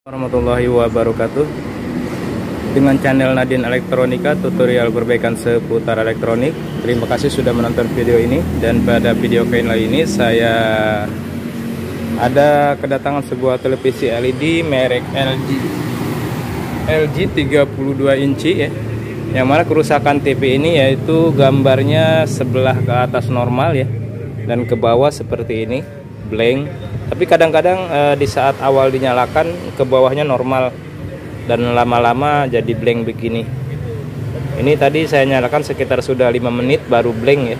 Warahmatullahi wabarakatuh. Dengan channel Nadin Elektronika, tutorial perbaikan seputar elektronik. Terima kasih sudah menonton video ini. Dan pada video kali ini saya ada kedatangan sebuah televisi LED merek LG 32 inci ya. Yang mana kerusakan TV ini yaitu gambarnya sebelah ke atas normal ya, dan ke bawah seperti ini blank. Tapi kadang-kadang di saat awal dinyalakan ke bawahnya normal dan lama-lama jadi blank begini. Ini tadi saya nyalakan sekitar sudah 5 menit baru blank ya.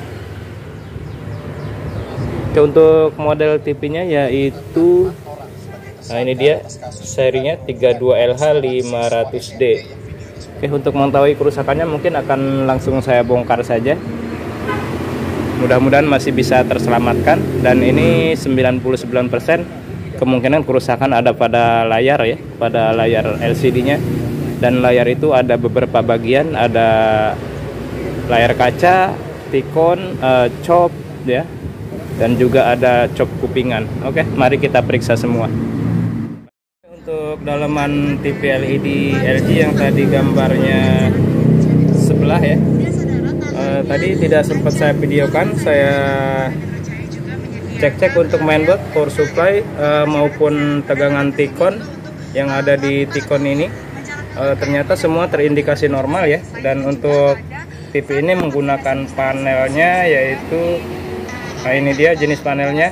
Oke, untuk model TV-nya yaitu ini dia serinya 32LH500D. Oke, untuk mengetahui kerusakannya mungkin akan langsung saya bongkar saja. Mudah-mudahan masih bisa terselamatkan. Dan ini 99% kemungkinan kerusakan ada pada layar ya, pada layar LCD-nya. Dan layar itu ada beberapa bagian, ada layar kaca, tikon, cop ya, dan juga ada cop kupingan. Oke, mari kita periksa semua. Untuk dalaman TV LED LG yang tadi gambarnya sebelah ya, tadi tidak sempat saya videokan. Saya cek-cek untuk mainboard, power supply maupun tegangan tikon yang ada di tikon ini, ternyata semua terindikasi normal ya. Dan untuk TV ini menggunakan panelnya yaitu ini dia jenis panelnya,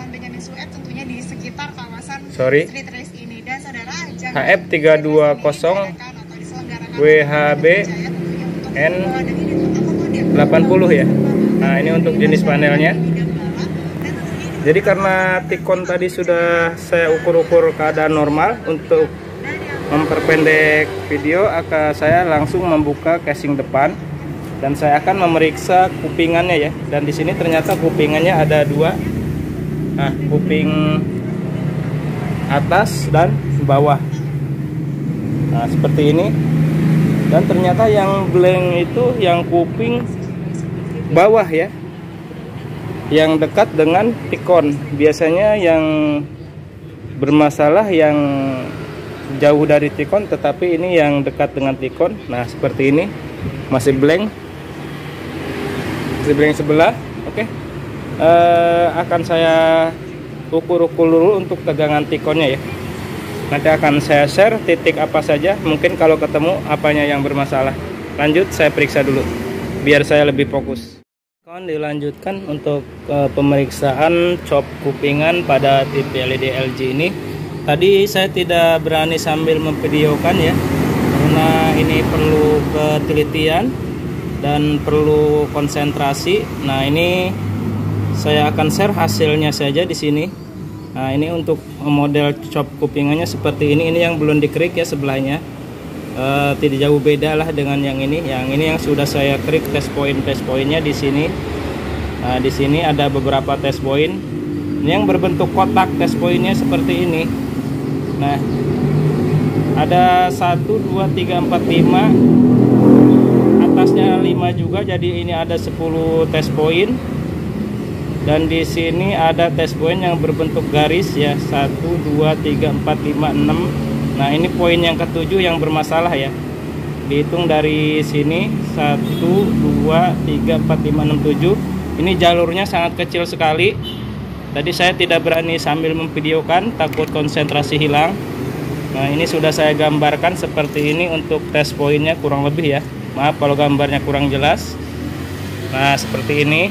HF320 WHB N80 ya. Nah, ini untuk jenis panelnya. Jadi karena tikon tadi sudah saya ukur-ukur keadaan normal, untuk memperpendek video saya langsung membuka casing depan dan saya akan memeriksa kupingannya ya. Dan di sini ternyata kupingannya ada dua. Nah, kuping atas dan bawah. Nah, seperti ini. Dan ternyata yang blank itu yang kuping bawah ya, yang dekat dengan tikon. Biasanya yang bermasalah yang jauh dari tikon, tetapi ini yang dekat dengan tikon. Nah, seperti ini masih blank sebelah. Oke, akan saya ukur-ukur dulu untuk tegangan tikonnya ya. Nanti akan saya share titik apa saja, mungkin kalau ketemu apanya yang bermasalah. Lanjut, saya periksa dulu biar saya lebih fokus. Dilanjutkan untuk pemeriksaan cop kupingan pada TV LED LG ini. Tadi saya tidak berani sambil memvideokan ya, karena ini perlu ketelitian dan perlu konsentrasi. Nah, ini saya akan share hasilnya saja di sini. Nah, ini untuk model cop kupingannya seperti ini. Ini yang belum dikerik ya sebelahnya. Tidak jauh beda lah dengan yang ini. Yang ini yang sudah saya kerik test pointnya di sini. Nah, di sini ada beberapa test point. Ini yang berbentuk kotak test pointnya seperti ini. Nah, ada 1, 2, 3, 4, 5. Atasnya 5 juga. Jadi ini ada 10 test point. Dan di sini ada test point yang berbentuk garis ya, 1, 2, 3, 4, 5, 6. Nah, ini poin yang ketujuh yang bermasalah ya. Dihitung dari sini 1, 2, 3, 4, 5, 6, 7. Ini jalurnya sangat kecil sekali. Tadi saya tidak berani sambil memvideokan, takut konsentrasi hilang. Nah, ini sudah saya gambarkan seperti ini untuk test pointnya kurang lebih ya. Maaf kalau gambarnya kurang jelas. Nah, seperti ini.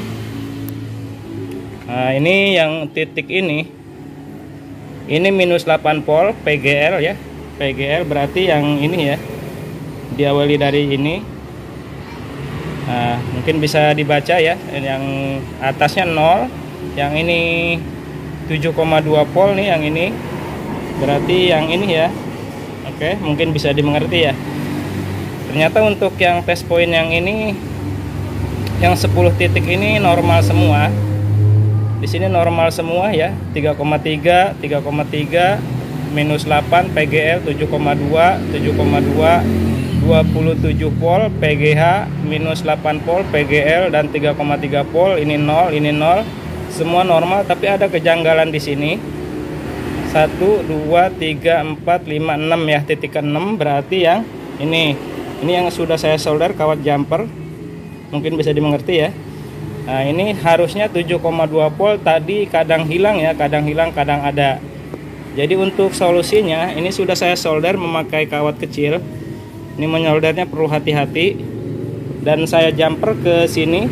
Nah, ini yang titik ini minus 8 volt PGL ya. PGL berarti yang ini ya, diawali dari ini. Nah, mungkin bisa dibaca ya, yang atasnya 0, yang ini 7,2 volt nih, yang ini berarti yang ini ya. Oke, mungkin bisa dimengerti ya. Ternyata untuk yang test point yang ini, yang 10 titik ini normal semua. Di sini normal semua ya, 3,3, 3,3, minus 8 PGL, 7,2, 7,2, 27 volt PGH, minus 8 volt PGL, dan 3,3 volt. Ini 0, ini 0. Semua normal, tapi ada kejanggalan di sini. 1 2 3 4 5 6 ya, titik ke 6 berarti yang ini yang sudah saya solder kawat jumper, mungkin bisa dimengerti ya. Nah ini harusnya 7,2 volt, tadi kadang hilang ya, kadang ada. Jadi untuk solusinya ini sudah saya solder memakai kawat kecil. Ini menyoldernya perlu hati-hati, dan saya jumper ke sini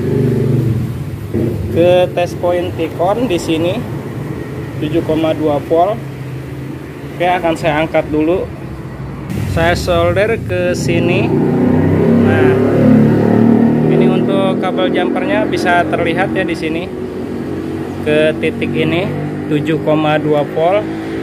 ke test point Ticon di sini 7,2 volt. Oke, akan saya angkat dulu. Saya solder ke sini. Nah, ini untuk kabel jumpernya bisa terlihat ya di sini. Ke titik ini 7,2 volt.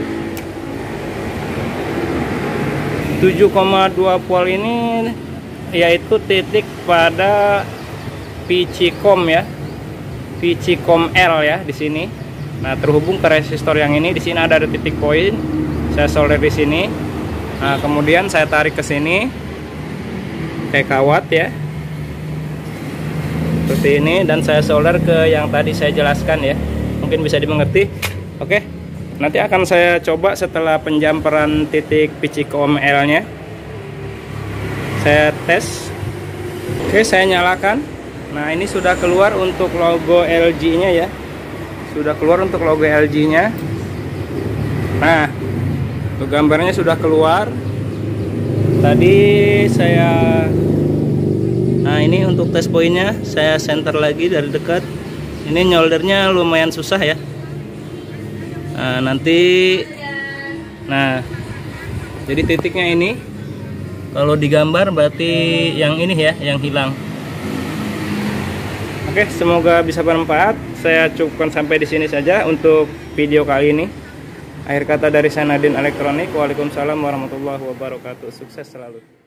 7,2 volt ini yaitu titik pada PCCOM ya. PCCOM L ya di sini. Nah, terhubung ke resistor yang ini. Di sini ada titik poin. Saya solder di sini. Nah, kemudian saya tarik ke sini kayak kawat ya. Seperti ini, dan saya solder ke yang tadi saya jelaskan ya. Mungkin bisa dimengerti. Oke. Nanti akan saya coba setelah penjamperan titik PCCOM L-nya. Saya tes. Oke, saya nyalakan. Nah, ini sudah keluar untuk logo LG-nya ya. Sudah keluar untuk logo LG-nya. Nah, untuk gambarnya sudah keluar. Tadi saya, nah ini untuk tes poinnya saya center lagi dari dekat. Ini nyoldernya lumayan susah ya. Nah, nanti, nah, jadi titiknya ini kalau digambar berarti yang ini ya, yang hilang. Oke, semoga bisa bermanfaat. Saya cukupkan sampai di sini saja untuk video kali ini. Akhir kata dari saya, Nadin Elektronik. Waalaikumsalam warahmatullahi wabarakatuh. Sukses selalu.